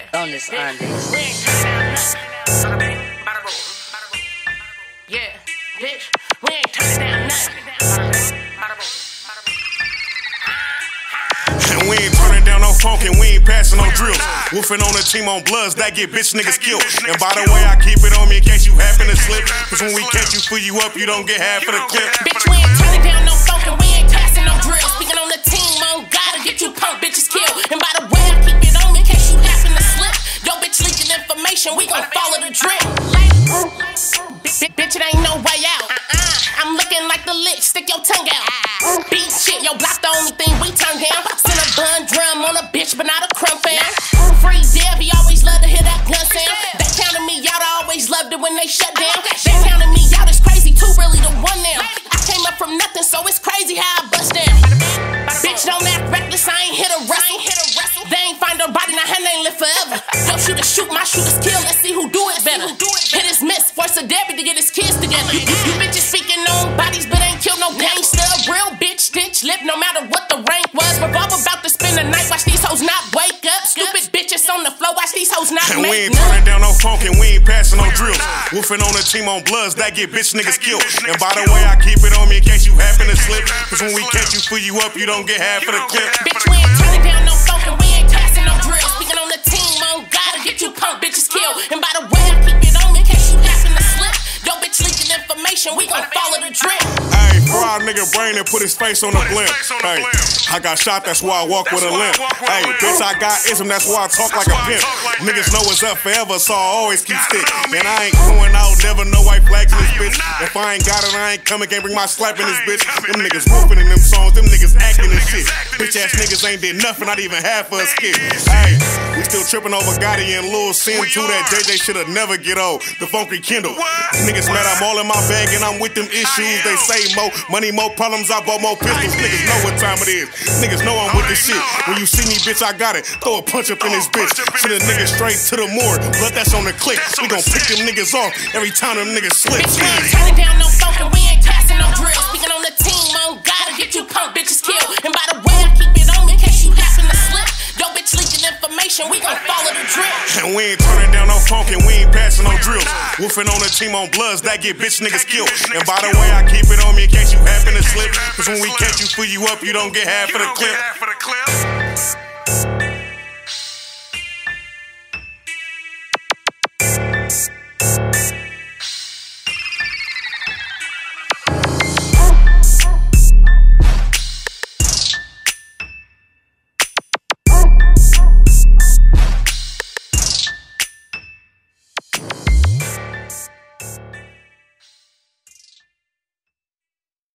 on this undies. Yeah, bitch, we ain't turning down nothing. And we ain't turning down no funk and we ain't passing no drills. Woofing on the team on bloods, that get bitch niggas killed. And by the way, I keep it on me in case you happen to slip. Cause when we catch you, fill you up, you don't get half of the clip. Bitch, we ain't turning down no funk and we ain't passing no drills. Speaking on the team, on gotta get you punk bitches killed. And by the way, I keep it on me in case you happen to slip. Yo, bitch leaking information, we gon' follow the drip. Bitch, it ain't no way out. I'm looking like the lick, stick your tongue out. Beat shit, yo, block the only thing we turn down. Send a bun drum on a bitch, but not a crumb fam. Free Dev, he always love to hear that gun sound. They counted me out, I always loved it when they shut down. They counted me out, it's crazy too, really the one now. I came up from nothing, so it's crazy how I bust down. Bitch, don't act reckless, I ain't hit a wrestle. They ain't find a body, now hand ain't live forever. Yo, shooter shoot, my shooters kill, let's see who do it better. Hit his miss, force a Debbie to get his kids together. You bitches speaking on bodies, but ain't kill no gangster. Real bitch, stitch lip, no matter what the rank was. Revolve about to spend the night, watch these hoes not wake up. Stupid bitches on the floor, watch these hoes not and make we ain't turning down no funk and we ain't passing no drills. Woofing on the team on bloods, that get bitch niggas killed. And by the way, I keep it on me in case you happen to slip. Cause when we catch you, fill you up, you don't get half of the clip. Bitch, we ain't turning down no funk and we ain't passing no drills. Speaking on the team, on gotta get you punk bitches killed. And by the way, I keep it on me in case you happen to slip. Yo, bitch leaking information, we gon' follow the drip. Hey, fry a nigga brain and put his face on the blimp. Hey, I got shot, that's why I walk with a limp. Hey, bitch, I got ism, that's why I talk like a pimp. Niggas know what's up forever, so I always keep stick. And I ain't going out, never no white flags in this bitch. If I ain't got it, I ain't coming, can't bring my slap in this bitch. Them niggas whooping in them songs, them niggas acting and shit. Bitch ass niggas ain't did nothing, not even half of a skit. Hey, we still tripping over Gotti and Lil Sin too. That JJ should've never get old. The funky Kindle. Niggas mad I'm all in my bag and I'm with them issues. They say more money, more problems, I bought more pistols. Niggas know what time it is. Niggas know I'm with this shit. When you see me, bitch, I got it. Throw a punch up in this bitch. Send a nigga straight to the morgue. Blood that's on the click. We gon' pick them niggas off every time them niggas slip. Bitch, we ain't turning down no funk and we ain't passing no drills. Speaking on the team, on gotta get you punk bitches killed. And by the way, I keep it on me in case you happen to slip. Yo, bitch leaking information, we gon' follow the drip. And we ain't turning down no funk and we ain't passing no drills. Woofing on the team on bloods, that get bitch niggas killed. And by the way, I keep it on me in case you happen to slip. Cause when we catch you, fill you up, you don't get half of the clip.